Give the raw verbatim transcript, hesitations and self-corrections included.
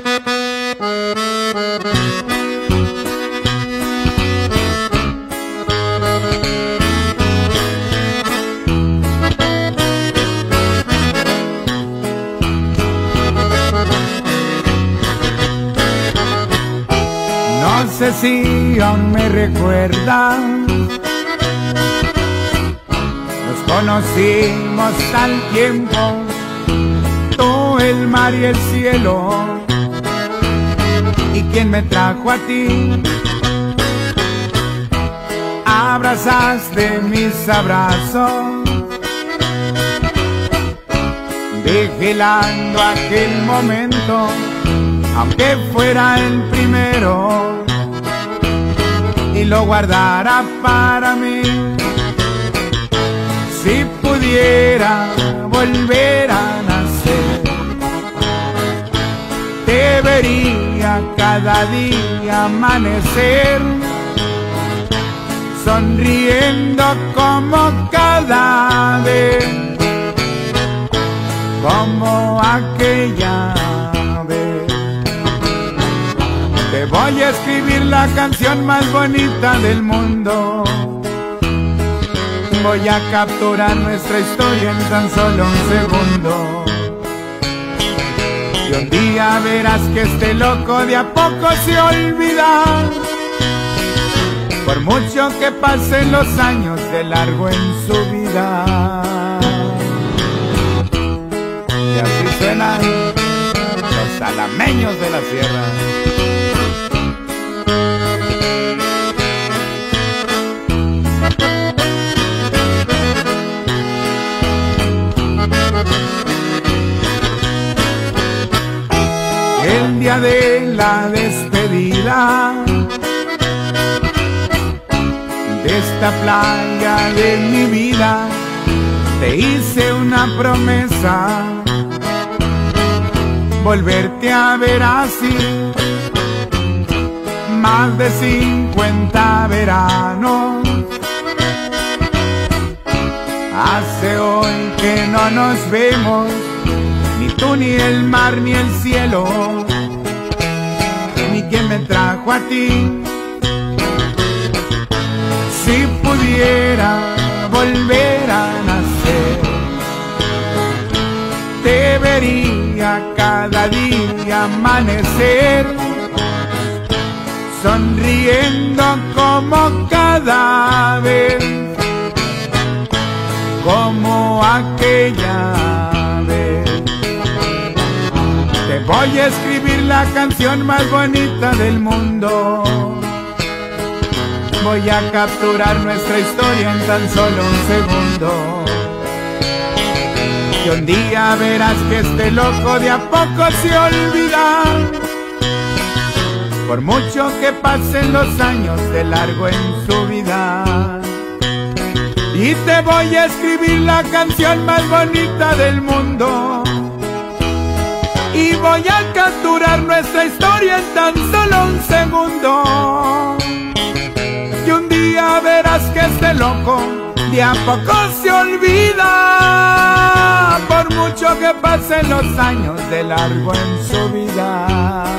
No sé si aún me recuerdan, nos conocimos al tiempo, tú, el mar y el cielo. ¿Y quién me trajo a ti? Abrazaste mis abrazos, vigilando aquel momento, aunque fuera el primero, y lo guardara para mí. Si pudiera volver a nacer, te vería cada día amanecer, sonriendo como cada vez, como aquella vez. Te voy a escribir la canción más bonita del mundo, voy a capturar nuestra historia en tan solo un segundo. Y un día verás que este loco de a poco se olvida, por mucho que pasen los años de largo en su vida. Y así suenan los alameños de la sierra. El día de la despedida de esta playa de mi vida, te hice una promesa, volverte a ver así. Más de cincuenta veranos hace hoy que no nos vemos, ni tú, ni el mar, ni el cielo, ni quien me trajo a ti. Si pudiera volver a nacer, te vería cada día amanecer, sonriendo como cada vez, como aquella vez. Te voy a escribir la canción más bonita del mundo, voy a capturar nuestra historia en tan solo un segundo. Y un día verás que este loco de a poco se olvida, por mucho que pasen los años de largo en su vida. Y te voy a escribir la canción más bonita del mundo, y voy a capturar nuestra historia en tan solo un segundo. Y un día verás que este loco de a poco se olvida, por mucho que pasen los años de largo en su vida.